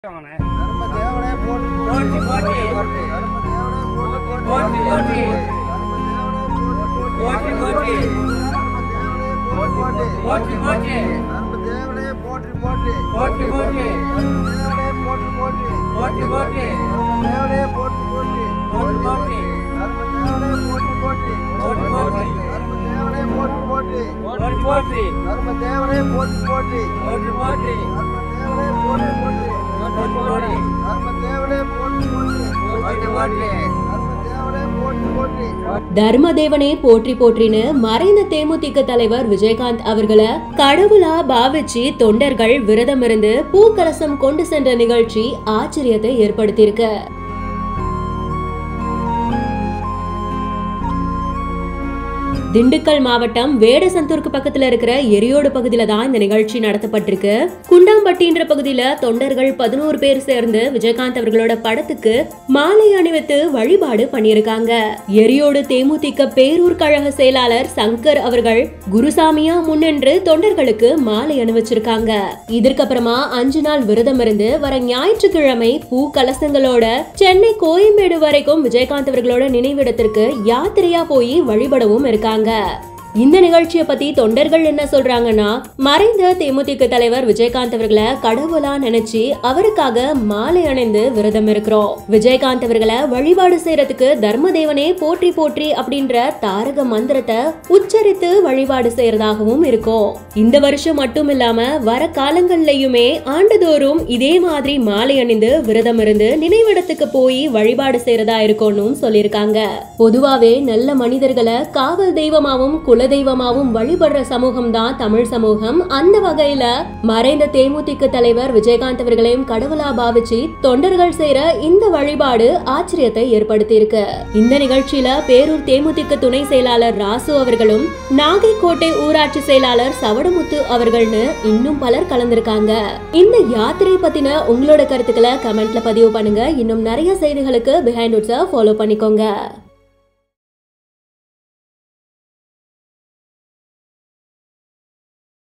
தர்மதேவனே போற்றி போற்றின்னு மறைந்த தேமுதிக தலைவர் விஜயகாந்த் அவர்களை கடவுளா பாவிச்சு தொண்டர்கள் விரதம் இருந்து பூக்கலசம் கொண்டு சென்ற நிகழ்ச்சி ஆச்சரியத்தை ஏற்படுத்தியிருக்கு. திண்டுக்கல் மாவட்டம் வேடசந்தூருக்கு பக்கத்துல இருக்கிற எரியோடு பகுதியில தான் இந்த நிகழ்ச்சி நடத்தப்பட்டிருக்கு. குண்டாம்பட்டின்ற பகுதியில தொண்டர்கள் 11 பேர் சேர்ந்து விஜயகாந்த் அவர்களோட படத்துக்கு மாலை அணிவித்து வழிபாடு பண்ணியிருக்காங்க. எரியோடு தேமுதிக பேரூர் கழக செயலாளர் சங்கர் அவர்கள் குருசாமியா முன்னின்று தொண்டர்களுக்கு மாலை அணிவிச்சிருக்காங்க. இதற்கப்புறமா 5 நாள் விரதம் இருந்து வர ஞாயிற்றுக்கிழமை பூ கலசங்களோட சென்னை கோயம்பேடு வரைக்கும் விஜயகாந்த் அவர்களோட நினைவிடத்திற்கு யாத்திரையா போய் வழிபடவும் இருக்காங்க. இந்த நிகழ்ச்சியை பத்தி தொண்டர்கள் என்ன சொல்றாங்கன்னா, மறைந்த தேமுதிக தலைவர் விஜயகாந்த் அவர்களை கடவுளா நினைச்சு அவருக்காக மாலை அணிந்து விரதம் இருக்கிறோம். விஜயகாந்த் அவர்களை வழிபாடு செய்யறதுக்கு தர்மதேவனே போற்றி போற்றி அப்படின்ற தாரக மந்திரத்தை உச்சரித்து வழிபாடு செய்யறதாகவும் இருக்கும். இந்த வருஷம் மட்டும் இல்லாம வர காலங்கள்லயுமே ஆண்டுதோறும் இதே மாதிரி மாலை அணிந்து விரதம் இருந்து நினைவிடத்துக்கு போய் வழிபாடு செய்யறதா இருக்கும்னு சொல்லியிருக்காங்க. பொதுவாவே நல்ல மனிதர்களை காவல் தெய்வமாவும் குலதெய்வமாவும் வழிபடுற சமூகம் தான் தமிழ் சமூகம். அந்த வகையில மறைந்த தேமுதிக தலைவர் விஜயகாந்த் அவர்களையும் கடவுளா பாவிச்சு தொண்டர்கள் செய்யற இந்த வழிபாடு ஆச்சரியத்தை ஏற்படுத்தி இருக்கு. இந்த நிகழ்ச்சியில பேரூர் தேமுதிக துணை செயலாளர் ராசு அவர்களும் நாகைக்கோட்டை ஊராட்சி செயலாளர் சவடமுத்து அவர்கள்னு இன்னும் பலர் கலந்திருக்காங்க. இந்த யாத்திரை பத்தின உங்களோட கருத்துக்களை கமெண்ட்ல பதிவு பண்ணுங்க. இன்னும் நிறைய செய்திகளுக்கு பிஹைண்ட் வுட்ஸை ஃபாலோ பண்ணிக்கோங்க.